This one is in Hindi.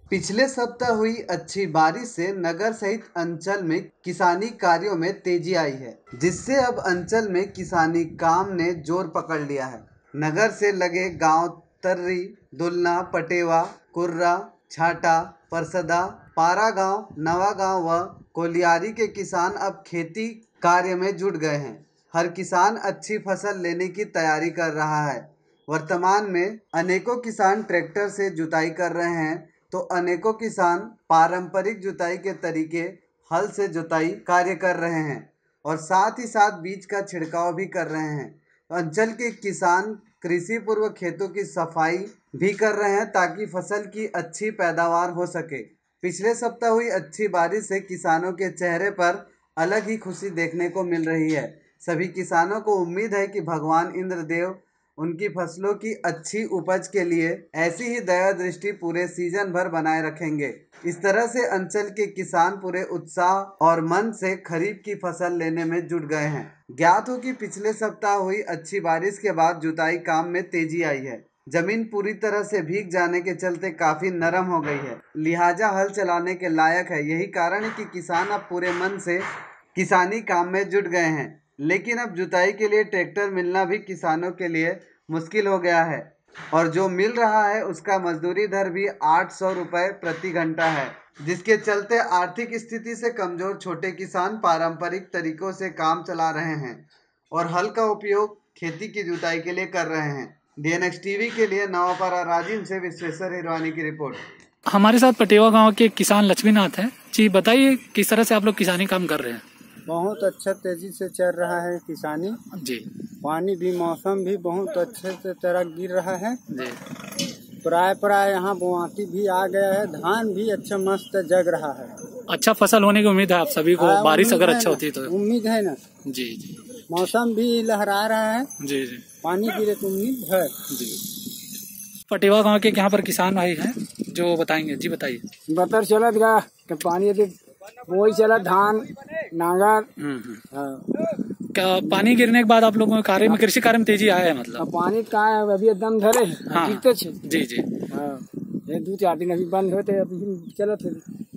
पिछले सप्ताह हुई अच्छी बारिश से नगर सहित अंचल में किसानी कार्यों में तेजी आई है, जिससे अब अंचल में किसानी काम ने जोर पकड़ लिया है। नगर से लगे गांव तर्री, दुलना, पटेवा, कुर्रा, छाटा, परसदा, पारा गांव, नवा गांव व कोलियारी के किसान अब खेती कार्य में जुट गए हैं। हर किसान अच्छी फसल लेने की तैयारी कर रहा है। वर्तमान में अनेकों किसान ट्रैक्टर से जुताई कर रहे हैं, तो अनेकों किसान पारंपरिक जुताई के तरीके हल से जुताई कार्य कर रहे हैं और साथ ही साथ बीज का छिड़काव भी कर रहे हैं। अंचल के किसान कृषि पूर्व खेतों की सफाई भी कर रहे हैं ताकि फसल की अच्छी पैदावार हो सके। पिछले सप्ताह हुई अच्छी बारिश से किसानों के चेहरे पर अलग ही खुशी देखने को मिल रही है। सभी किसानों को उम्मीद है कि भगवान इंद्रदेव उनकी फसलों की अच्छी उपज के लिए ऐसी ही दया दृष्टि पूरे सीजन भर बनाए रखेंगे। इस तरह से अंचल के किसान पूरे उत्साह और मन से खरीफ की फसल लेने में जुट गए हैं। ज्ञात हो कि पिछले सप्ताह हुई अच्छी बारिश के बाद जुताई काम में तेजी आई है। जमीन पूरी तरह से भीग जाने के चलते काफी नरम हो गई है, लिहाजा हल चलाने के लायक है। यही कारण है कि किसान अब पूरे मन से किसानी काम में जुट गए हैं। लेकिन अब जुताई के लिए ट्रैक्टर मिलना भी किसानों के लिए मुश्किल हो गया है और जो मिल रहा है उसका मजदूरी दर भी 800 रुपये प्रति घंटा है, जिसके चलते आर्थिक स्थिति से कमजोर छोटे किसान पारंपरिक तरीकों से काम चला रहे हैं और हल का उपयोग खेती की जुताई के लिए कर रहे हैं। DNX टीवी के लिए नवापारा राजीव से विश्वेश्वर हिरवानी की रिपोर्ट। हमारे साथ पटेवा गांव के किसान लक्ष्मीनाथ हैं जी, बताइए किस तरह से आप लोग किसानी काम कर रहे हैं। बहुत अच्छा तेजी से चल रहा है किसानी जी। पानी भी मौसम भी बहुत अच्छे से तरह गिर रहा है जी। प्राय यहाँ बोआती भी आ गया है, धान भी अच्छा मस्त जग रहा है। अच्छा फसल होने की उम्मीद है आप सभी को, बारिश अगर अच्छा होती तो। उम्मीद है ना जी जी। मौसम भी लहरा रहा है जी जी, पानी गिरे तो उम्मीद है जी। पटेवा गांव के यहाँ पर किसान भाई हैं जो बताएंगे जी, बताइए। बतर चलत गा कि पानी वही चला धान नागर। क्या पानी गिरने के बाद आप लोगों के कृषि कार्य में तेजी आया है? मतलब पानी का है अभी एकदम धरे। हाँ। जी जी। हाँ, 2-4 दिन अभी बंद होते अभी चलत है।